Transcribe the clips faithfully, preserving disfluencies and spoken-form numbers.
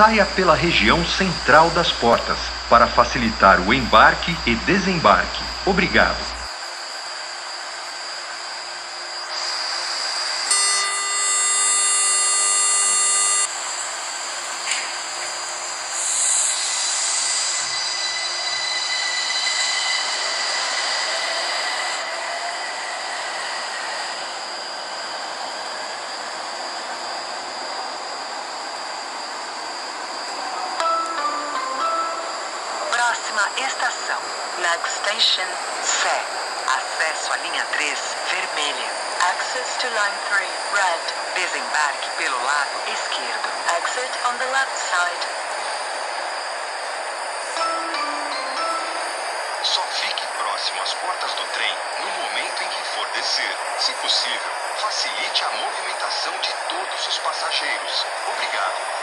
saia pela região central das portas, para facilitar o embarque e desembarque. Obrigado. Próxima estação, Next Station, Sé. Acesso à linha três, vermelha. Access to line three, red. Desembarque pelo lado esquerdo. Exit on the left side. Só fique próximo às portas do trem no momento em que for descer. Se possível, facilite a movimentação de todos os passageiros. Obrigado.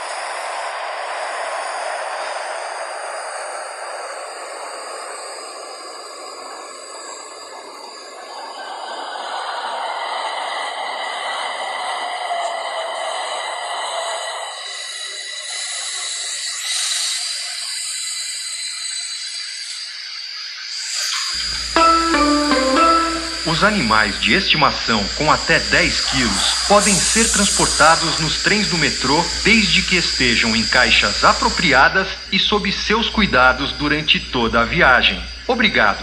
Os animais de estimação com até dez quilos podem ser transportados nos trens do metrô desde que estejam em caixas apropriadas e sob seus cuidados durante toda a viagem. Obrigado.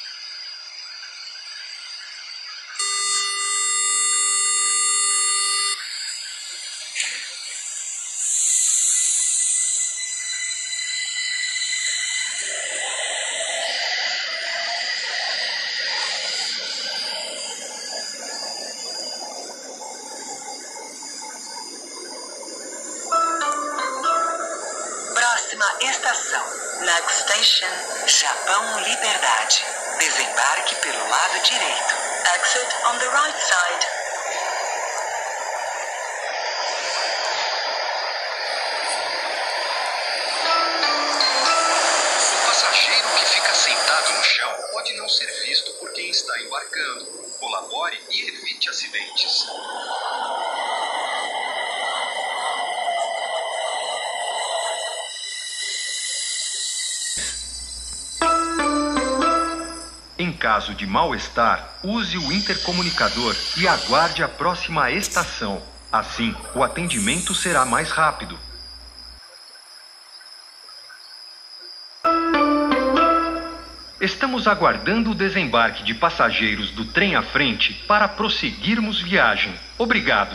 Próxima estação, Next Station, Japão Liberdade. Desembarque pelo lado direito. Exit on the right side. O passageiro que fica sentado no chão pode não ser visto por quem está embarcando. Colabore e evite acidentes. Em caso de mal-estar, use o intercomunicador e aguarde a próxima estação. Assim, o atendimento será mais rápido. Estamos aguardando o desembarque de passageiros do trem à frente para prosseguirmos viagem. Obrigado.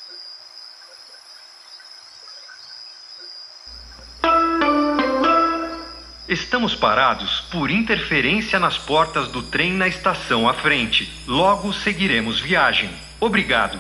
Estamos parados por interferência nas portas do trem na estação à frente. Logo seguiremos viagem. Obrigado.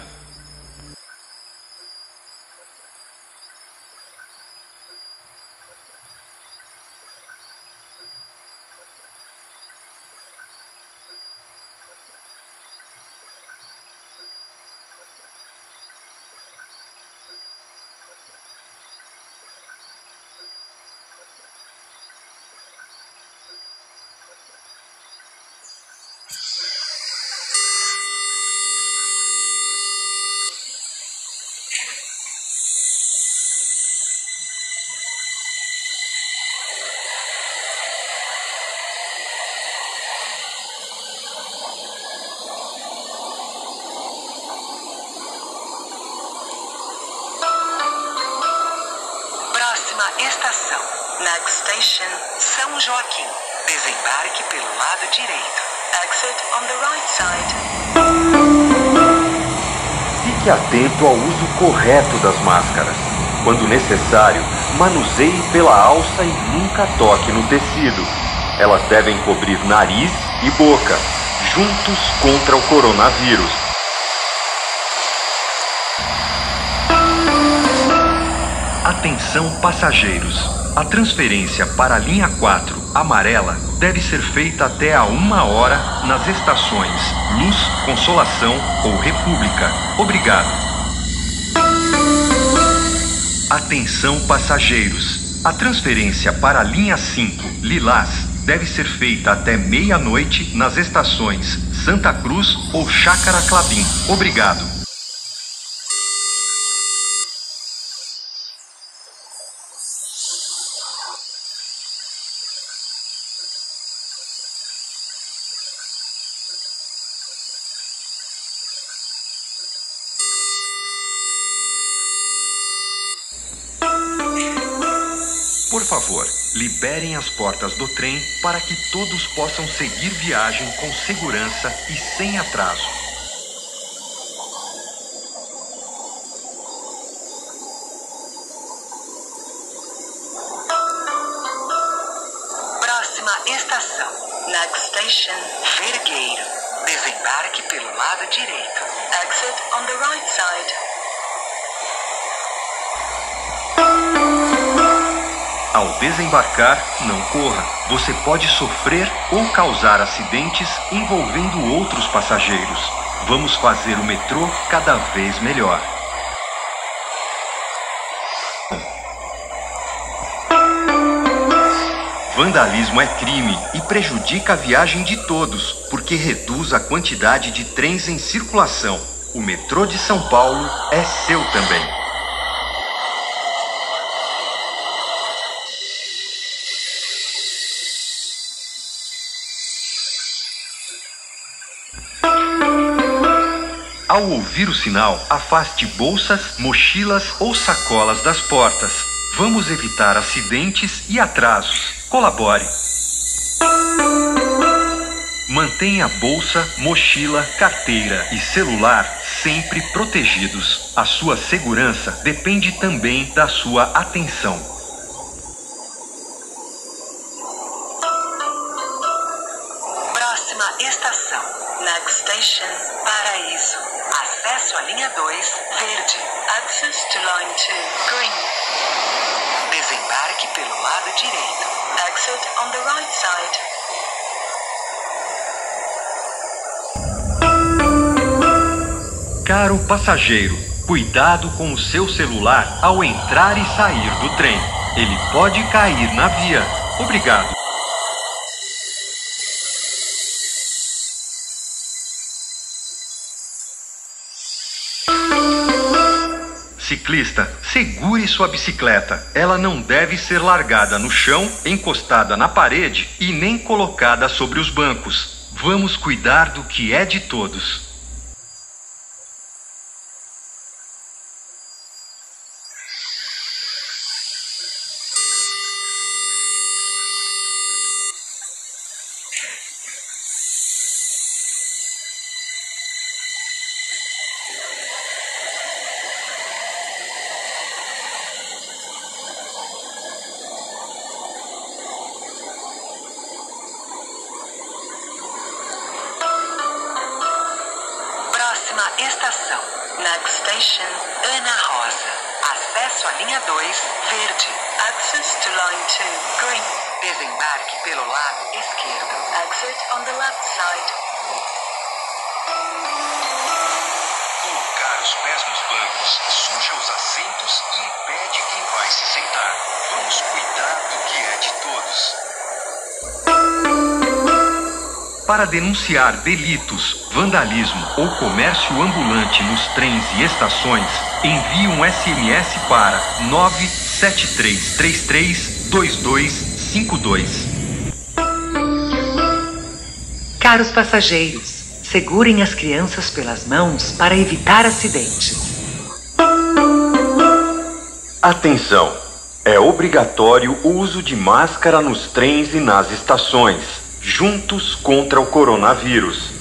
Estação, Next Station, São Joaquim. Desembarque pelo lado direito. Exit on the right side. Fique atento ao uso correto das máscaras. Quando necessário, manuseie pela alça e nunca toque no tecido. Elas devem cobrir nariz e boca, juntos contra o coronavírus. Atenção passageiros, a transferência para a linha quatro, amarela, deve ser feita até a uma hora nas estações Luz, Consolação ou República. Obrigado. Atenção passageiros, a transferência para a linha cinco, Lilás, deve ser feita até meia-noite nas estações Santa Cruz ou Chácara Clabim. Obrigado. Por favor, liberem as portas do trem para que todos possam seguir viagem com segurança e sem atraso. Próxima estação, Next Station, Vergueiro. Desembarque pelo lado direito. Exit on the right side. Ao desembarcar, não corra. Você pode sofrer ou causar acidentes envolvendo outros passageiros. Vamos fazer o metrô cada vez melhor. Vandalismo é crime e prejudica a viagem de todos, porque reduz a quantidade de trens em circulação. O metrô de São Paulo é seu também. Ao ouvir o sinal, afaste bolsas, mochilas ou sacolas das portas. Vamos evitar acidentes e atrasos. Colabore. Mantenha a bolsa, mochila, carteira e celular sempre protegidos. A sua segurança depende também da sua atenção. Próxima estação, Next Station, Paraíso. Acesso à linha dois, verde. Access to line two, green. Desembarque pelo lado direito. Exit on the right side. Caro passageiro, cuidado com o seu celular ao entrar e sair do trem. Ele pode cair na via. Obrigado. Ciclista, segure sua bicicleta. Ela não deve ser largada no chão, encostada na parede e nem colocada sobre os bancos. Vamos cuidar do que é de todos. Estação, Next Station, Ana Rosa. Acesso à linha dois, verde. Access to line two, green. Desembarque pelo lado esquerdo. Exit on the left side. Colocar os pés nos bancos suja os assentos e impede quem vai se sentar. Vamos cuidar do que é de todos. Para denunciar delitos, vandalismo ou comércio ambulante nos trens e estações, envie um S M S para nove sete três três três dois dois cinco dois. Caros passageiros, segurem as crianças pelas mãos para evitar acidentes. Atenção! É obrigatório o uso de máscara nos trens e nas estações. Juntos contra o coronavírus.